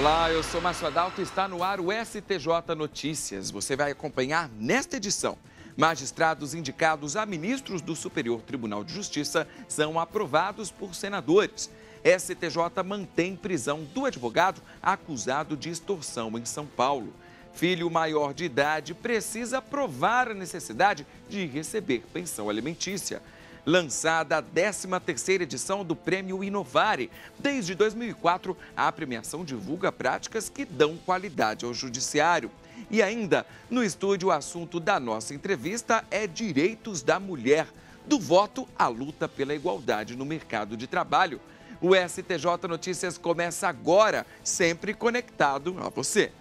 Olá, eu sou Márcio Adalto e está no ar o STJ Notícias. Você vai acompanhar nesta edição. Magistrados indicados a ministros do Superior Tribunal de Justiça são aprovados por senadores. STJ mantém prisão do advogado acusado de extorsão em São Paulo. Filho maior de idade precisa provar a necessidade de receber pensão alimentícia. Lançada a 13ª edição do Prêmio Inovare. Desde 2004, a premiação divulga práticas que dão qualidade ao judiciário. E ainda, no estúdio, o assunto da nossa entrevista é direitos da mulher. Do voto à luta pela igualdade no mercado de trabalho. O STJ Notícias começa agora, sempre conectado a você.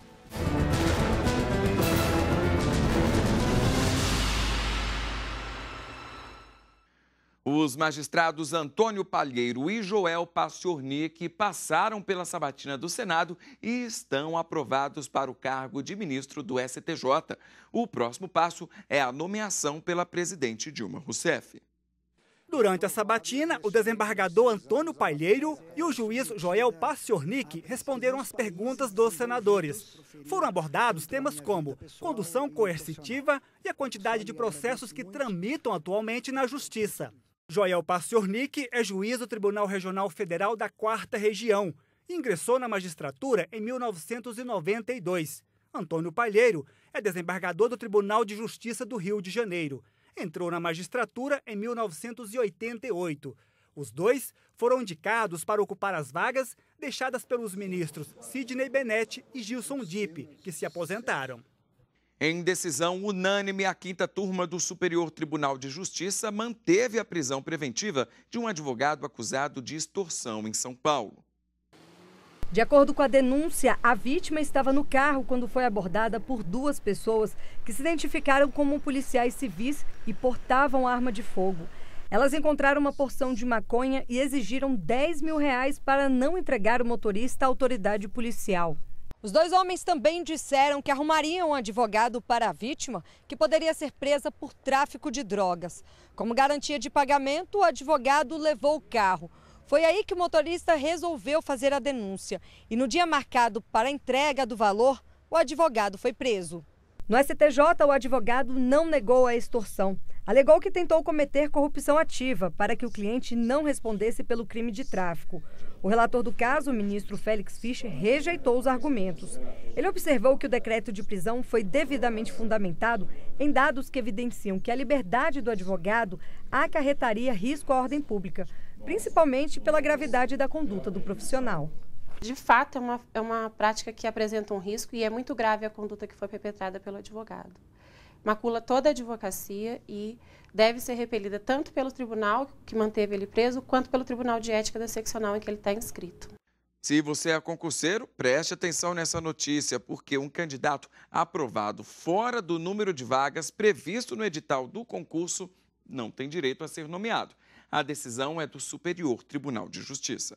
Os magistrados Antônio Palheiro e Joel Pacciornik passaram pela sabatina do Senado e estão aprovados para o cargo de ministro do STJ. O próximo passo é a nomeação pela presidente Dilma Rousseff. Durante a sabatina, o desembargador Antônio Palheiro e o juiz Joel Pacciornik responderam às perguntas dos senadores. Foram abordados temas como condução coercitiva e a quantidade de processos que tramitam atualmente na Justiça. Joel Pacciornik é juiz do Tribunal Regional Federal da 4ª Região e ingressou na magistratura em 1992. Antônio Palheiro é desembargador do Tribunal de Justiça do Rio de Janeiro. Entrou na magistratura em 1988. Os dois foram indicados para ocupar as vagas deixadas pelos ministros Sidney Bennett e Gilson Dipp, que se aposentaram. Em decisão unânime, a 5ª turma do Superior Tribunal de Justiça manteve a prisão preventiva de um advogado acusado de extorsão em São Paulo. De acordo com a denúncia, a vítima estava no carro quando foi abordada por 2 pessoas que se identificaram como policiais civis e portavam arma de fogo. Elas encontraram uma porção de maconha e exigiram R$10 mil para não entregar o motorista à autoridade policial. Os 2 homens também disseram que arrumariam um advogado para a vítima, que poderia ser presa por tráfico de drogas. Como garantia de pagamento, o advogado levou o carro. Foi aí que o motorista resolveu fazer a denúncia. E no dia marcado para a entrega do valor, o advogado foi preso. No STJ, o advogado não negou a extorsão. Alegou que tentou cometer corrupção ativa para que o cliente não respondesse pelo crime de tráfico. O relator do caso, o ministro Félix Fischer, rejeitou os argumentos. Ele observou que o decreto de prisão foi devidamente fundamentado em dados que evidenciam que a liberdade do advogado acarretaria risco à ordem pública, principalmente pela gravidade da conduta do profissional. De fato, é uma prática que apresenta um risco e é muito grave a conduta que foi perpetrada pelo advogado. Macula toda a advocacia e deve ser repelida tanto pelo tribunal que manteve ele preso, quanto pelo Tribunal de Ética da Seccional em que ele está inscrito. Se você é concurseiro, preste atenção nessa notícia, porque um candidato aprovado fora do número de vagas previsto no edital do concurso não tem direito a ser nomeado. A decisão é do Superior Tribunal de Justiça.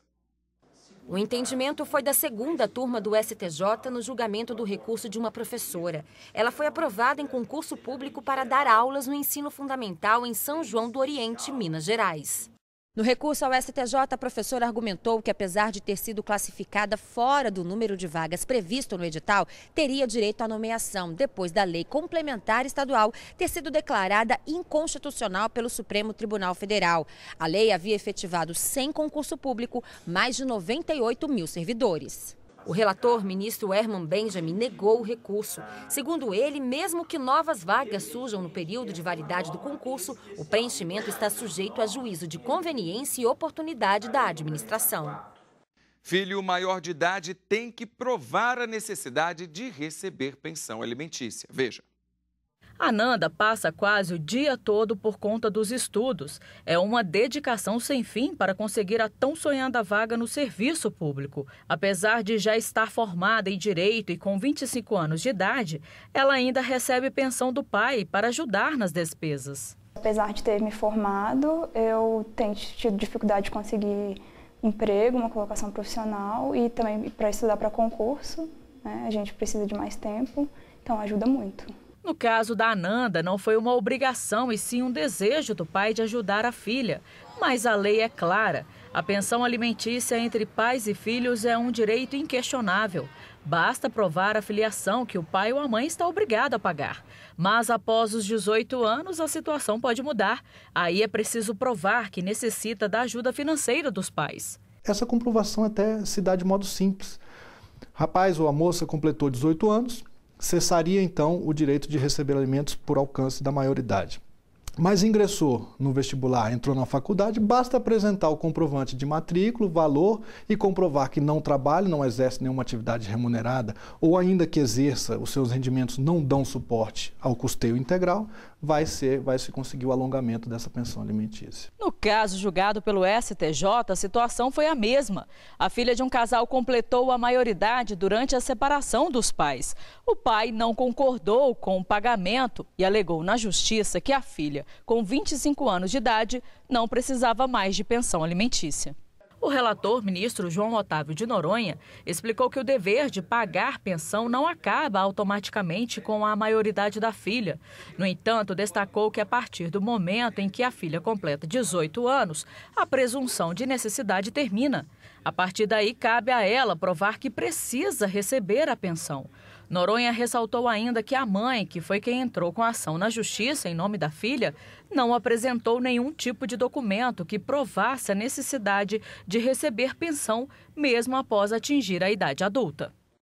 O entendimento foi da 2ª turma do STJ no julgamento do recurso de uma professora. Ela foi aprovada em concurso público para dar aulas no ensino fundamental em São João do Oriente, Minas Gerais. No recurso ao STJ, a professora argumentou que, apesar de ter sido classificada fora do número de vagas previsto no edital, teria direito à nomeação, depois da lei complementar estadual ter sido declarada inconstitucional pelo Supremo Tribunal Federal. A lei havia efetivado, sem concurso público, mais de 98 mil servidores. O relator, ministro Herman Benjamin, negou o recurso. Segundo ele, mesmo que novas vagas surjam no período de validade do concurso, o preenchimento está sujeito a juízo de conveniência e oportunidade da administração. Filho maior de idade tem que provar a necessidade de receber pensão alimentícia. Veja. A Nanda passa quase o dia todo por conta dos estudos. É uma dedicação sem fim para conseguir a tão sonhada vaga no serviço público. Apesar de já estar formada em Direito e com 25 anos de idade, ela ainda recebe pensão do pai para ajudar nas despesas. Apesar de ter me formado, eu tenho tido dificuldade de conseguir emprego, uma colocação profissional e também para estudar para concurso, né? A gente precisa de mais tempo, então ajuda muito. No caso da Ananda, não foi uma obrigação e sim um desejo do pai de ajudar a filha. Mas a lei é clara. A pensão alimentícia entre pais e filhos é um direito inquestionável. Basta provar a filiação que o pai ou a mãe está obrigado a pagar. Mas após os 18 anos, a situação pode mudar. Aí é preciso provar que necessita da ajuda financeira dos pais. Essa comprovação até se dá de modo simples. Rapaz ou a moça completou 18 anos, cessaria então o direito de receber alimentos por alcance da maioridade. Mas ingressou no vestibular, entrou na faculdade, basta apresentar o comprovante de matrícula, valor e comprovar que não trabalha, não exerce nenhuma atividade remunerada ou ainda que exerça, os seus rendimentos não dão suporte ao custeio integral, vai se conseguir o alongamento dessa pensão alimentícia. No caso julgado pelo STJ, a situação foi a mesma. A filha de um casal completou a maioridade durante a separação dos pais. O pai não concordou com o pagamento e alegou na justiça que a filha, com 25 anos de idade, não precisava mais de pensão alimentícia. O relator, ministro João Otávio de Noronha, explicou que o dever de pagar pensão não acaba automaticamente com a maioridade da filha. No entanto, destacou que a partir do momento em que a filha completa 18 anos, a presunção de necessidade termina. A partir daí, cabe a ela provar que precisa receber a pensão. Noronha ressaltou ainda que a mãe, que foi quem entrou com a ação na justiça em nome da filha, não apresentou nenhum tipo de documento que provasse a necessidade de receber pensão mesmo após atingir a idade adulta.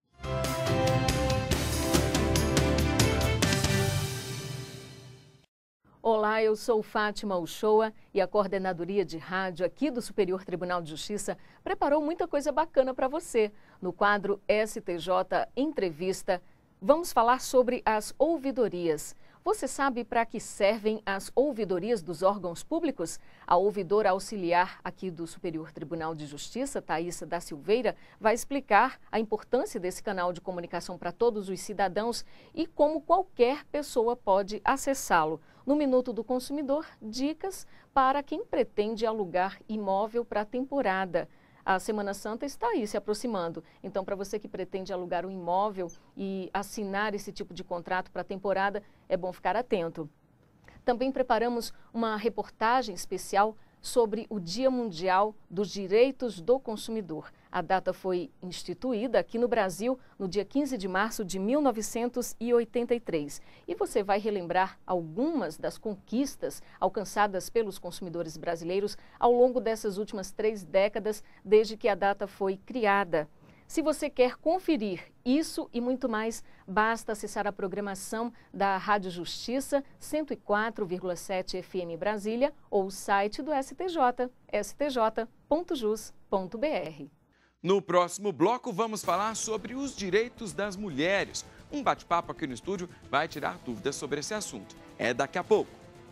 Olá, eu sou Fátima Uchoa e a Coordenadoria de Rádio aqui do Superior Tribunal de Justiça preparou muita coisa bacana para você. No quadro STJ Entrevista, vamos falar sobre as ouvidorias. Você sabe para que servem as ouvidorias dos órgãos públicos? A ouvidora auxiliar aqui do Superior Tribunal de Justiça, Thaísa da Silveira, vai explicar a importância desse canal de comunicação para todos os cidadãos e como qualquer pessoa pode acessá-lo. No Minuto do Consumidor, dicas para quem pretende alugar imóvel para a temporada. A Semana Santa está aí se aproximando, então para você que pretende alugar um imóvel e assinar esse tipo de contrato para a temporada, é bom ficar atento. Também preparamos uma reportagem especial sobre o Dia Mundial dos Direitos do Consumidor. A data foi instituída aqui no Brasil no dia 15 de março de 1983. E você vai relembrar algumas das conquistas alcançadas pelos consumidores brasileiros ao longo dessas últimas 3 décadas, desde que a data foi criada. Se você quer conferir isso e muito mais, basta acessar a programação da Rádio Justiça 104,7 FM Brasília ou o site do STJ, stj.jus.br. No próximo bloco, vamos falar sobre os direitos das mulheres. Um bate-papo aqui no estúdio vai tirar dúvidas sobre esse assunto. É daqui a pouco.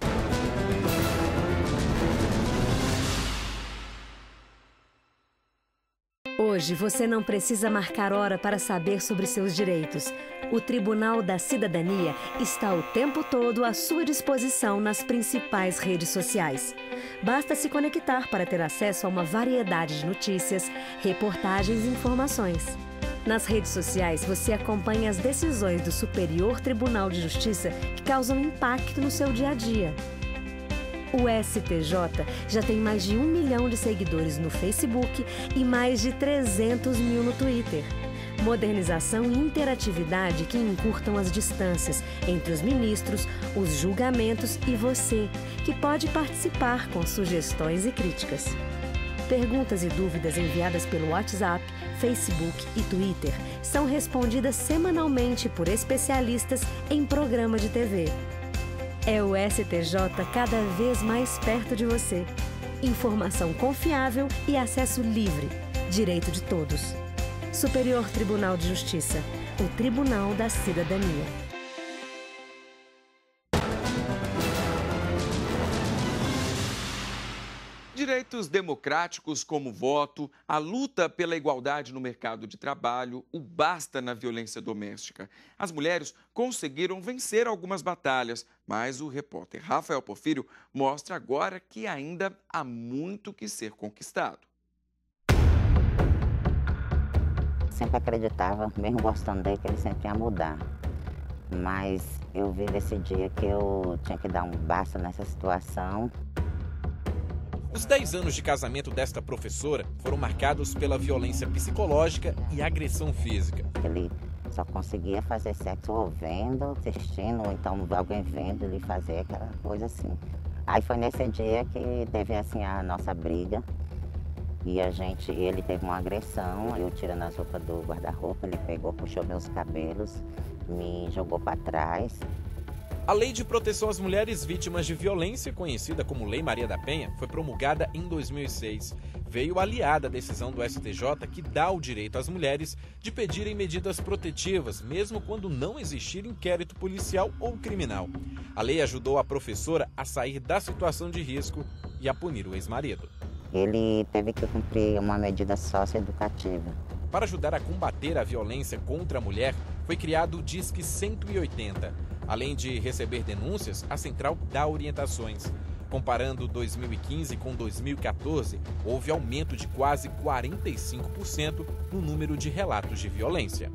Hoje você não precisa marcar hora para saber sobre seus direitos. O Tribunal da Cidadania está o tempo todo à sua disposição nas principais redes sociais. Basta se conectar para ter acesso a uma variedade de notícias, reportagens e informações. Nas redes sociais você acompanha as decisões do Superior Tribunal de Justiça que causam impacto no seu dia a dia. O STJ já tem mais de 1 milhão de seguidores no Facebook e mais de 300 mil no Twitter. Modernização e interatividade que encurtam as distâncias entre os ministros, os julgamentos e você, que pode participar com sugestões e críticas. Perguntas e dúvidas enviadas pelo WhatsApp, Facebook e Twitter são respondidas semanalmente por especialistas em programa de TV. É o STJ cada vez mais perto de você. Informação confiável e acesso livre. Direito de todos. Superior Tribunal de Justiça. O Tribunal da Cidadania. Direitos democráticos como voto, a luta pela igualdade no mercado de trabalho, o basta na violência doméstica. As mulheres conseguiram vencer algumas batalhas, mas o repórter Rafael Porfírio mostra agora que ainda há muito que ser conquistado. Sempre acreditava, mesmo gostando dele, que ele sempre ia mudar. Mas eu vi desse dia que eu tinha que dar um basta nessa situação. Os 10 anos de casamento desta professora foram marcados pela violência psicológica e agressão física. Ele só conseguia fazer sexo ou vendo, assistindo, ou então alguém vendo ele fazer aquela coisa assim. Aí foi nesse dia que teve assim a nossa briga. E ele teve uma agressão, eu tirando as roupas do guarda-roupa, ele pegou, puxou meus cabelos, me jogou para trás. A Lei de Proteção às Mulheres Vítimas de Violência, conhecida como Lei Maria da Penha, foi promulgada em 2006. Veio aliada à decisão do STJ que dá o direito às mulheres de pedirem medidas protetivas, mesmo quando não existir inquérito policial ou criminal. A lei ajudou a professora a sair da situação de risco e a punir o ex-marido. Ele teve que cumprir uma medida socioeducativa. Para ajudar a combater a violência contra a mulher, foi criado o Disque 180. Além de receber denúncias, a central dá orientações. Comparando 2015 com 2014, houve aumento de quase 45% no número de relatos de violência.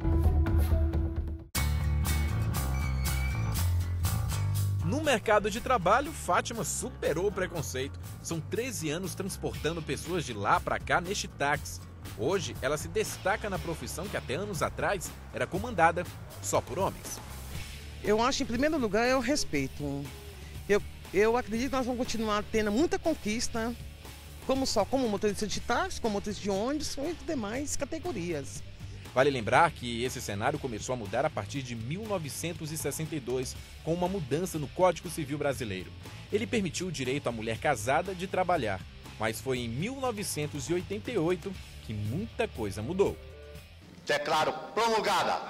No mercado de trabalho, Fátima superou o preconceito. São 13 anos transportando pessoas de lá para cá neste táxi. Hoje, ela se destaca na profissão que até anos atrás era comandada só por homens. Eu acho, em primeiro lugar, é o respeito. Eu acredito que nós vamos continuar tendo muita conquista, como motorista de táxi, como motorista de ônibus e demais categorias. Vale lembrar que esse cenário começou a mudar a partir de 1962, com uma mudança no Código Civil Brasileiro. Ele permitiu o direito à mulher casada de trabalhar, mas foi em 1988 que muita coisa mudou. Declaro promulgada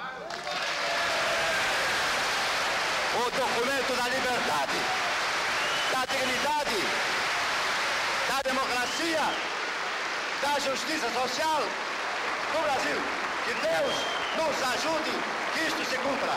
o documento da liberdade, da dignidade, da democracia, da justiça social no Brasil. Que Deus nos ajude que isto se cumpra.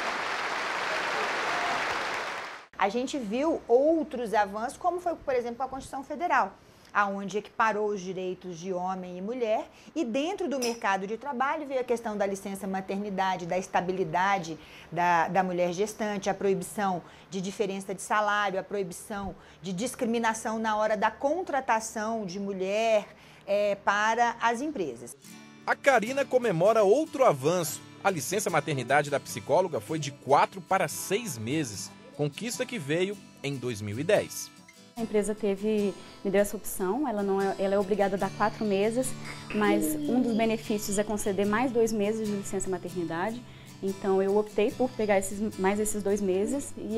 A gente viu outros avanços, como foi, por exemplo, a Constituição Federal, aonde equiparou os direitos de homem e mulher, e dentro do mercado de trabalho veio a questão da licença maternidade, da estabilidade da mulher gestante, a proibição de diferença de salário, a proibição de discriminação na hora da contratação de mulher para as empresas. A Karina comemora outro avanço. A licença maternidade da psicóloga foi de 4 para 6 meses, conquista que veio em 2010. A empresa me deu essa opção, ela é obrigada a dar 4 meses, mas um dos benefícios é conceder mais 2 meses de licença maternidade. Então eu optei por pegar mais esses 2 meses e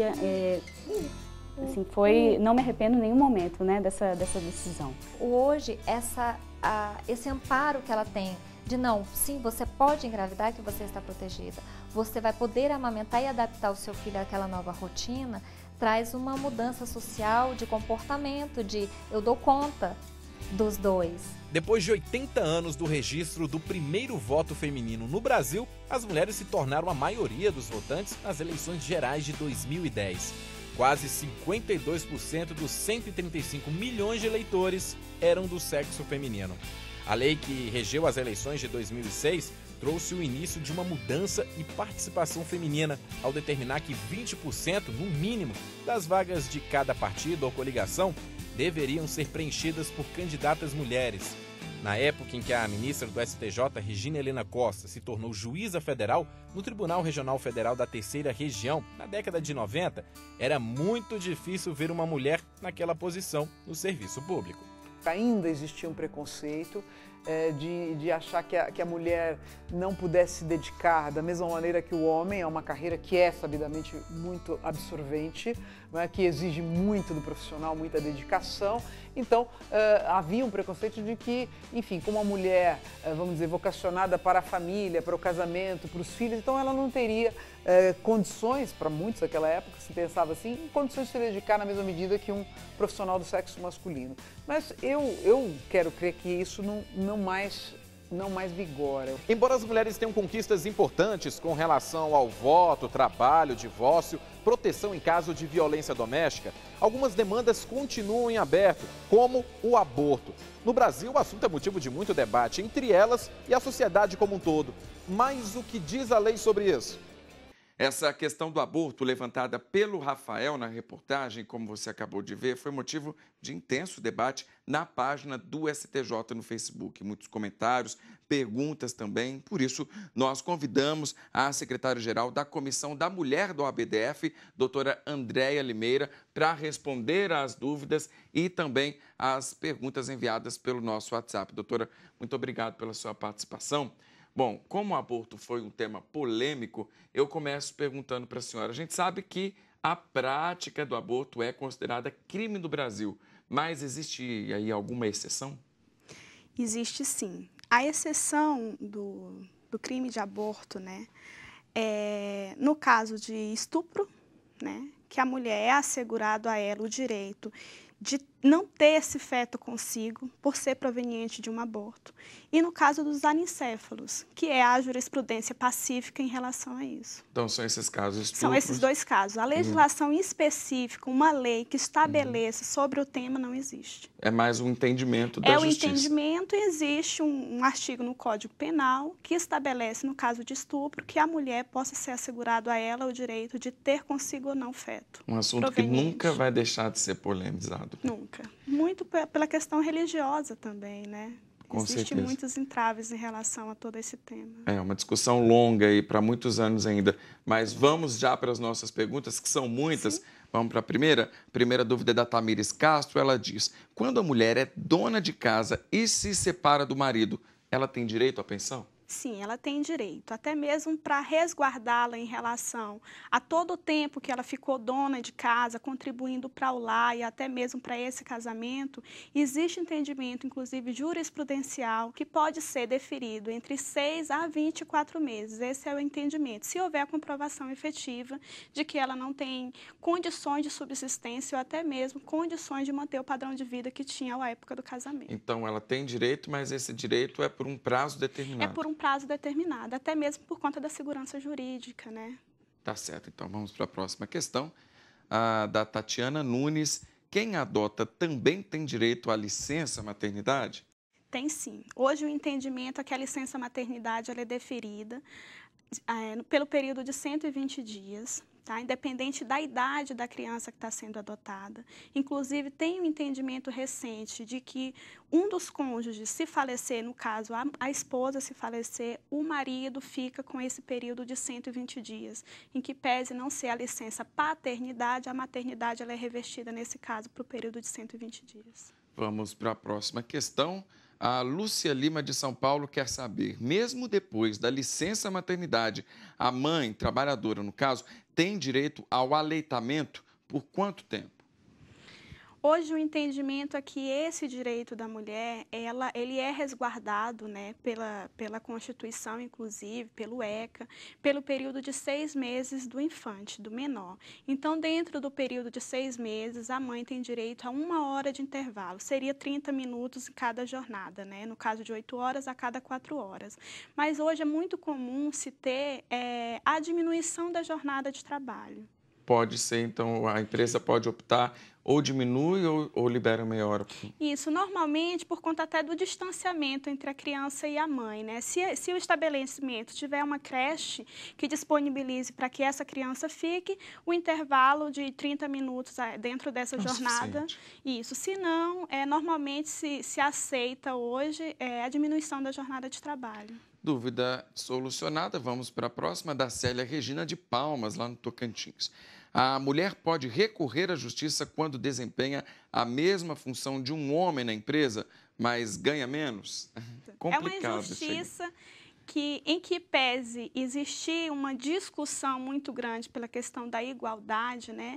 assim, não me arrependo em nenhum momento, né, dessa decisão. Hoje, esse amparo que ela tem de não, sim, você pode engravidar que você está protegida, você vai poder amamentar e adaptar o seu filho àquela nova rotina, traz uma mudança social de comportamento, de eu dou conta dos dois. Depois de 80 anos do registro do primeiro voto feminino no Brasil, as mulheres se tornaram a maioria dos votantes nas eleições gerais de 2010. Quase 52% dos 135 milhões de eleitores eram do sexo feminino. A lei que regeu as eleições de 2006 trouxe o início de uma mudança e participação feminina ao determinar que 20%, no mínimo, das vagas de cada partido ou coligação deveriam ser preenchidas por candidatas mulheres. Na época em que a ministra do STJ, Regina Helena Costa, se tornou juíza federal no Tribunal Regional Federal da Terceira Região, na década de 90, era muito difícil ver uma mulher naquela posição no serviço público. Ainda existia um preconceito de achar que a mulher não pudesse se dedicar da mesma maneira que o homem a uma carreira que é sabidamente muito absorvente, né, que exige muito do profissional, muita dedicação. Então, havia um preconceito de que, enfim, como a mulher, vamos dizer, vocacionada para a família, para o casamento, para os filhos, então ela não teria condições, para muitos naquela época, se pensava assim, condições de se dedicar na mesma medida que um profissional do sexo masculino. Mas eu quero crer que isso não mais vigora. Embora as mulheres tenham conquistas importantes com relação ao voto, trabalho, divórcio, proteção em caso de violência doméstica, algumas demandas continuam em aberto, como o aborto. No Brasil, o assunto é motivo de muito debate entre elas e a sociedade como um todo. Mas o que diz a lei sobre isso? Essa questão do aborto levantada pelo Rafael na reportagem, como você acabou de ver, foi motivo de intenso debate na página do STJ no Facebook. Muitos comentários, perguntas também. Por isso, nós convidamos a secretária-geral da Comissão da Mulher do ABDF, doutora Andréia Limeira, para responder às dúvidas e também às perguntas enviadas pelo nosso WhatsApp. Doutora, muito obrigado pela sua participação. Bom, como o aborto foi um tema polêmico, eu começo perguntando para a senhora. A gente sabe que a prática do aborto é considerada crime no Brasil, mas existe aí alguma exceção? Existe sim. A exceção do crime de aborto, né, é no caso de estupro, né, que a mulher é assegurado a ela o direito de não ter esse feto consigo por ser proveniente de um aborto. E no caso dos anencéfalos, que é a jurisprudência pacífica em relação a isso. Então, são esses casos estupros? São esses dois casos. A legislação específica, uma lei que estabeleça sobre o tema, não existe. É mais um entendimento da justiça. É o entendimento, existe um artigo no Código Penal que estabelece, no caso de estupro, que a mulher possa ser assegurado a ela o direito de ter consigo ou não feto. Um assunto que nunca vai deixar de ser polemizado. Nunca. Muito pela questão religiosa também, né? Existem muitos entraves em relação a todo esse tema. É uma discussão longa aí para muitos anos ainda. Mas vamos já para as nossas perguntas, que são muitas. Sim. Vamos para a primeira. A primeira dúvida é da Tamires Castro. Ela diz: quando a mulher é dona de casa e se separa do marido, ela tem direito à pensão? Sim, ela tem direito, até mesmo para resguardá-la em relação a todo o tempo que ela ficou dona de casa, contribuindo para o lar e até mesmo para esse casamento. Existe entendimento, inclusive jurisprudencial, que pode ser deferido entre 6 a 24 meses. Esse é o entendimento, se houver a comprovação efetiva de que ela não tem condições de subsistência ou até mesmo condições de manter o padrão de vida que tinha à época do casamento. Então, ela tem direito, mas esse direito é por um prazo determinado. É por um prazo determinado, até mesmo por conta da segurança jurídica, né? Tá certo. Então, vamos para a próxima questão. A da Tatiana Nunes. Quem adota também tem direito à licença maternidade? Tem sim. Hoje o entendimento é que a licença maternidade ela é deferida pelo período de 120 dias. Tá? Independente da idade da criança que está sendo adotada. Inclusive, tem um entendimento recente de que um dos cônjuges, se falecer, no caso, a esposa se falecer, o marido fica com esse período de 120 dias, em que pese não ser a licença paternidade, a maternidade ela é revestida, nesse caso, para o período de 120 dias. Vamos para a próxima questão. A Lúcia Lima, de São Paulo, quer saber, mesmo depois da licença maternidade, a mãe, trabalhadora no caso, tem direito ao aleitamento por quanto tempo? Hoje o entendimento é que esse direito da mulher, ele é resguardado, né, pela Constituição, inclusive, pelo ECA, pelo período de 6 meses do infante, do menor. Então, dentro do período de 6 meses, a mãe tem direito a 1 hora de intervalo. Seria 30 minutos em cada jornada, né, no caso de 8 horas a cada 4 horas. Mas hoje é muito comum se ter a diminuição da jornada de trabalho. Pode ser, então, a empresa pode optar ou diminui ou libera meia hora? Isso, normalmente por conta até do distanciamento entre a criança e a mãe, né? Se o estabelecimento tiver uma creche que disponibilize para que essa criança fique, o intervalo de 30 minutos dentro dessa jornada, isso. Se não, normalmente se aceita hoje a diminuição da jornada de trabalho. Dúvida solucionada. Vamos para a próxima, da Célia Regina de Palmas, lá no Tocantins. A mulher pode recorrer à justiça quando desempenha a mesma função de um homem na empresa, mas ganha menos? Complicado. É uma injustiça em que pese existir uma discussão muito grande pela questão da igualdade, né?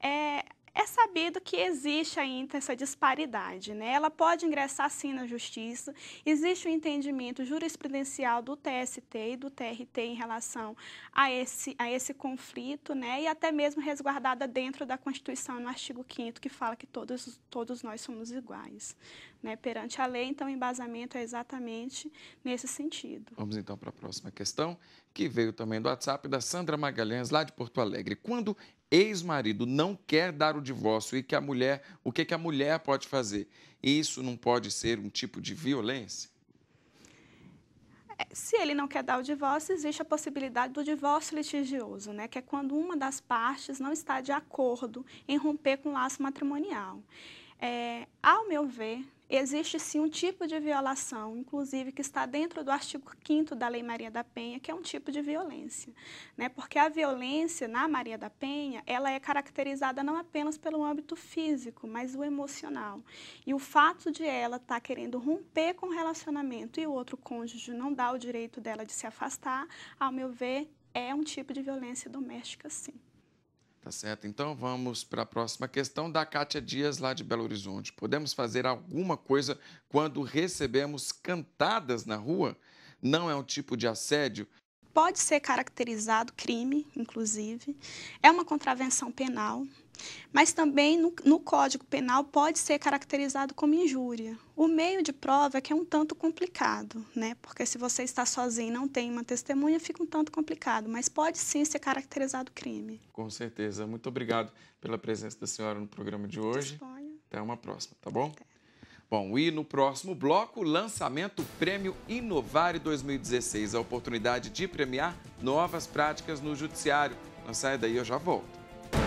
É sabido que existe ainda essa disparidade, né? Ela pode ingressar sim na justiça, existe um entendimento jurisprudencial do TST e do TRT em relação a esse conflito, né? E até mesmo resguardada dentro da Constituição, no artigo 5º, que fala que todos nós somos iguais, né? Perante a lei, então o embasamento é exatamente nesse sentido. Vamos então para a próxima questão, que veio também do WhatsApp da Sandra Magalhães, lá de Porto Alegre. Quando ex-marido não quer dar o divórcio e o que a mulher pode fazer? Isso não pode ser um tipo de violência? se ele não quer dar o divórcio, existe a possibilidade do divórcio litigioso, né? Que é quando uma das partes não está de acordo em romper com o laço matrimonial. Ao meu ver, existe sim um tipo de violação, inclusive que está dentro do artigo 5º da Lei Maria da Penha, que é um tipo de violência, né? Porque a violência na Maria da Penha, ela é caracterizada não apenas pelo âmbito físico, mas o emocional. E o fato de ela estar querendo romper com o relacionamento e o outro cônjuge não dar o direito dela de se afastar, ao meu ver, é um tipo de violência doméstica, sim. Tá certo, então vamos para a próxima questão da Kátia Dias, lá de Belo Horizonte. Podemos fazer alguma coisa quando recebemos cantadas na rua? Não é um tipo de assédio? Pode ser caracterizado crime, inclusive, é uma contravenção penal, mas também no Código Penal pode ser caracterizado como injúria. O meio de prova é que é um tanto complicado, né? Porque se você está sozinho e não tem uma testemunha, fica um tanto complicado, mas pode sim ser caracterizado crime. Com certeza. Muito obrigado pela presença da senhora no programa de hoje. Disponha. Até uma próxima, tá bom? Bom, e no próximo bloco, lançamento Prêmio Inovare 2016, a oportunidade de premiar novas práticas no judiciário. Não saia daí, eu já volto.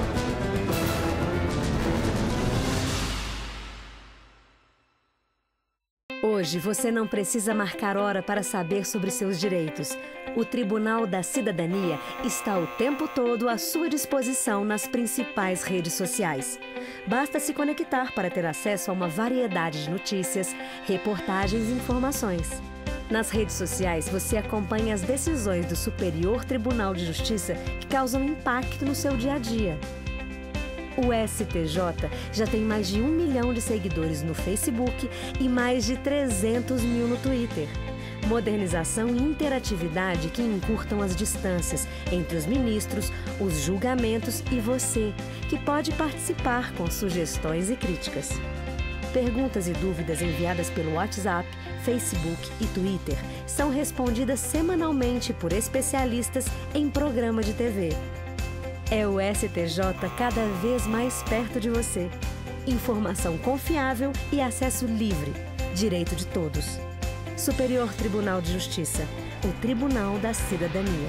Hoje você não precisa marcar hora para saber sobre seus direitos. O Tribunal da Cidadania está o tempo todo à sua disposição nas principais redes sociais. Basta se conectar para ter acesso a uma variedade de notícias, reportagens e informações. Nas redes sociais você acompanha as decisões do Superior Tribunal de Justiça que causam impacto no seu dia a dia. O STJ já tem mais de 1 milhão de seguidores no Facebook e mais de 300 mil no Twitter. Modernização e interatividade que encurtam as distâncias entre os ministros, os julgamentos e você, que pode participar com sugestões e críticas. Perguntas e dúvidas enviadas pelo WhatsApp, Facebook e Twitter são respondidas semanalmente por especialistas em programa de TV. É o STJ cada vez mais perto de você. Informação confiável e acesso livre. Direito de todos. Superior Tribunal de Justiça. O Tribunal da Cidadania.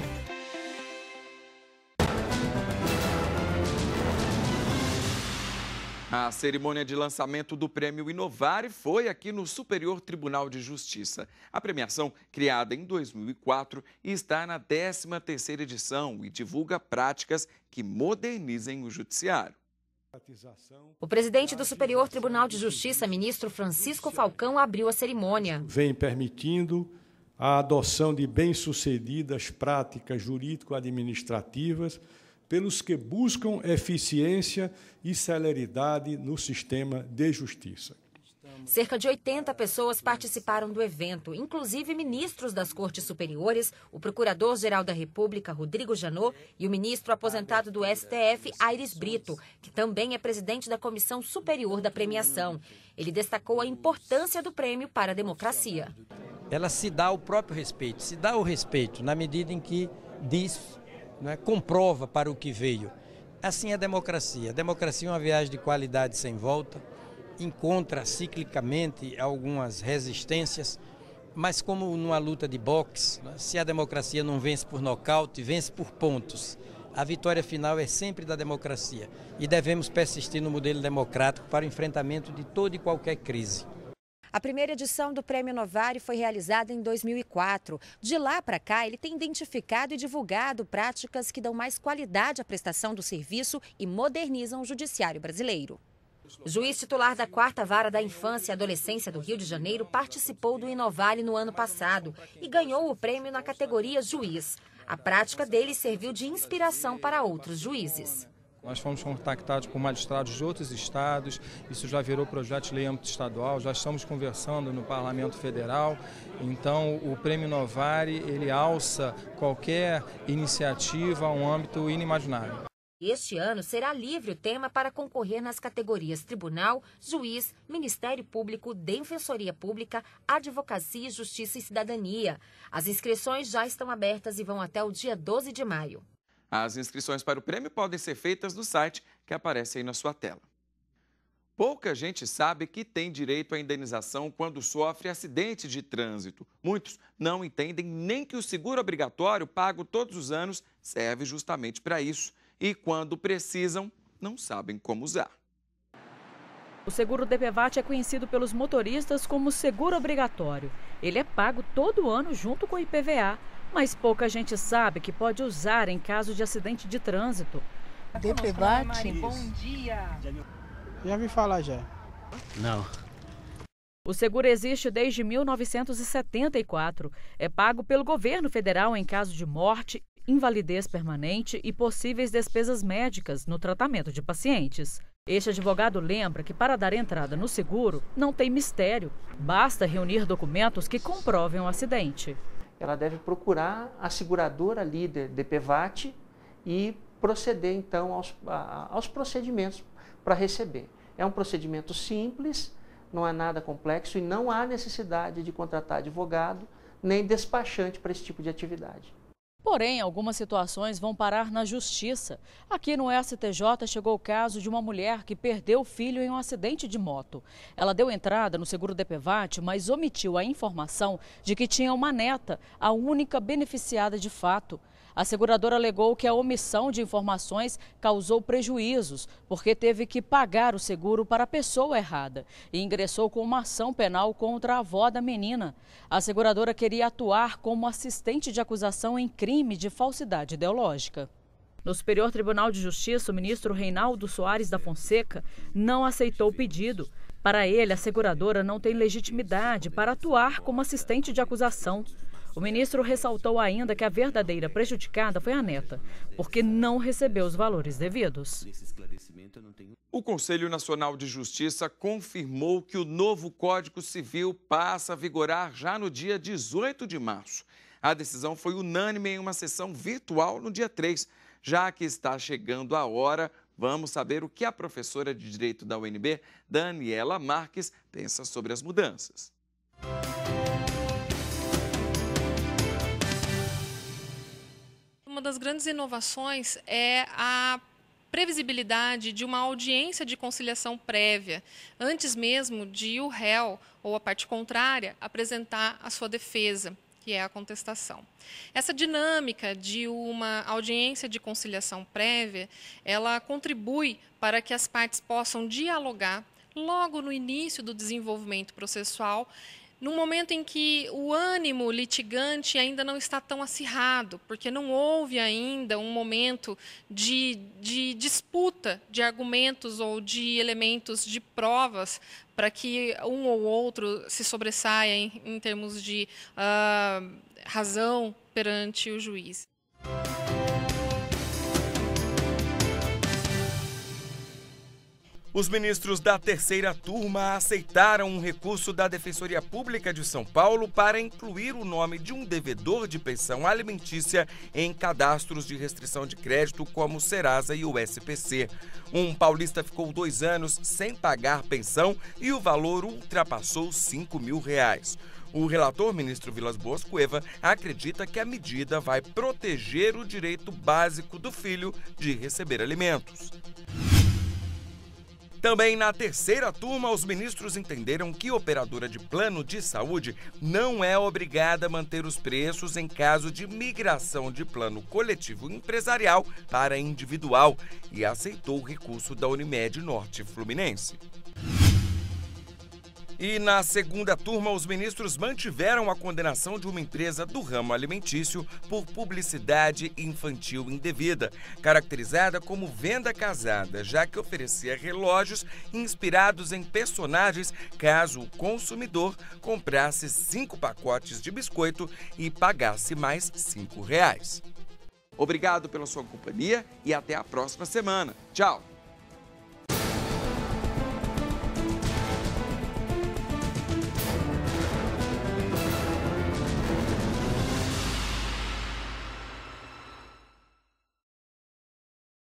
A cerimônia de lançamento do Prêmio Inovare foi aqui no Superior Tribunal de Justiça. A premiação, criada em 2004, está na 13ª edição e divulga práticas que modernizem o judiciário. O presidente do Superior Tribunal de Justiça, ministro Francisco Falcão, abriu a cerimônia. Vem permitindo a adoção de bem-sucedidas práticas jurídico-administrativas pelos que buscam eficiência e celeridade no sistema de justiça. Cerca de 80 pessoas participaram do evento, inclusive ministros das Cortes Superiores, o Procurador-Geral da República, Rodrigo Janot, e o ministro aposentado do STF, Aires Brito, que também é presidente da Comissão Superior da Premiação. Ele destacou a importância do prêmio para a democracia. Ela se dá o próprio respeito, se dá o respeito na medida em que diz, comprova para o que veio. Assim é a democracia. A democracia é uma viagem de qualidade sem volta, encontra ciclicamente algumas resistências, mas como numa luta de boxe, se a democracia não vence por nocaute, vence por pontos. A vitória final é sempre da democracia e devemos persistir no modelo democrático para o enfrentamento de toda e qualquer crise. A primeira edição do Prêmio Inovare foi realizada em 2004. De lá para cá, ele tem identificado e divulgado práticas que dão mais qualidade à prestação do serviço e modernizam o judiciário brasileiro. O juiz titular da 4ª Vara da Infância e Adolescência do Rio de Janeiro participou do Inovare no ano passado e ganhou o prêmio na categoria Juiz. A prática dele serviu de inspiração para outros juízes. Nós fomos contactados por magistrados de outros estados, isso já virou projeto de lei âmbito estadual, já estamos conversando no Parlamento Federal. Então, o Prêmio Inovare, ele alça qualquer iniciativa a um âmbito inimaginável. Este ano será livre o tema para concorrer nas categorias Tribunal, Juiz, Ministério Público, Defensoria Pública, Advocacia, Justiça e Cidadania. As inscrições já estão abertas e vão até o dia 12 de maio. As inscrições para o prêmio podem ser feitas no site que aparece aí na sua tela. Pouca gente sabe que tem direito à indenização quando sofre acidente de trânsito. Muitos não entendem nem que o seguro obrigatório pago todos os anos serve justamente para isso. E quando precisam, não sabem como usar. O seguro DPVAT é conhecido pelos motoristas como seguro obrigatório. Ele é pago todo ano junto com o IPVA, mas pouca gente sabe que pode usar em caso de acidente de trânsito. DPVAT? Bom dia! Já vi falar já. Não. O seguro existe desde 1974. É pago pelo governo federal em caso de morte, invalidez permanente e possíveis despesas médicas no tratamento de pacientes. Este advogado lembra que para dar entrada no seguro não tem mistério. Basta reunir documentos que comprovem o acidente. Ela deve procurar a seguradora líder DPVAT e proceder então aos procedimentos para receber. É um procedimento simples, não é nada complexo e não há necessidade de contratar advogado nem despachante para esse tipo de atividade. Porém, algumas situações vão parar na justiça. Aqui no STJ chegou o caso de uma mulher que perdeu o filho em um acidente de moto. Ela deu entrada no seguro DPVAT, mas omitiu a informação de que tinha uma neta, a única beneficiada de fato. A seguradora alegou que a omissão de informações causou prejuízos, porque teve que pagar o seguro para a pessoa errada e ingressou com uma ação penal contra a avó da menina. A seguradora queria atuar como assistente de acusação em crime de falsidade ideológica. No Superior Tribunal de Justiça, o ministro Reinaldo Soares da Fonseca não aceitou o pedido. Para ele, a seguradora não tem legitimidade para atuar como assistente de acusação. O ministro ressaltou ainda que a verdadeira prejudicada foi a neta, porque não recebeu os valores devidos. O Conselho Nacional de Justiça confirmou que o novo Código Civil passa a vigorar já no dia 18 de março. A decisão foi unânime em uma sessão virtual no dia 3. Já que está chegando a hora, vamos saber o que a professora de Direito da UNB, Daniela Marques, pensa sobre as mudanças. Uma das grandes inovações é a previsibilidade de uma audiência de conciliação prévia, antes mesmo de o réu ou a parte contrária apresentar a sua defesa, que é a contestação. Essa dinâmica de uma audiência de conciliação prévia, ela contribui para que as partes possam dialogar logo no início do desenvolvimento processual, no momento em que o ânimo litigante ainda não está tão acirrado, porque não houve ainda um momento de disputa de argumentos ou de elementos de provas para que um ou outro se sobressaia em termos de razão perante o juiz. Os ministros da terceira turma aceitaram um recurso da Defensoria Pública de São Paulo para incluir o nome de um devedor de pensão alimentícia em cadastros de restrição de crédito como o Serasa e o SPC. Um paulista ficou 2 anos sem pagar pensão e o valor ultrapassou R$5 mil. O relator, ministro Vilas Boas Cueva, acredita que a medida vai proteger o direito básico do filho de receber alimentos. Também na terceira turma, os ministros entenderam que operadora de plano de saúde não é obrigada a manter os preços em caso de migração de plano coletivo empresarial para individual e aceitou o recurso da Unimed Norte Fluminense. E na segunda turma, os ministros mantiveram a condenação de uma empresa do ramo alimentício por publicidade infantil indevida, caracterizada como venda casada, já que oferecia relógios inspirados em personagens caso o consumidor comprasse 5 pacotes de biscoito e pagasse mais R$5. Obrigado pela sua companhia e até a próxima semana. Tchau!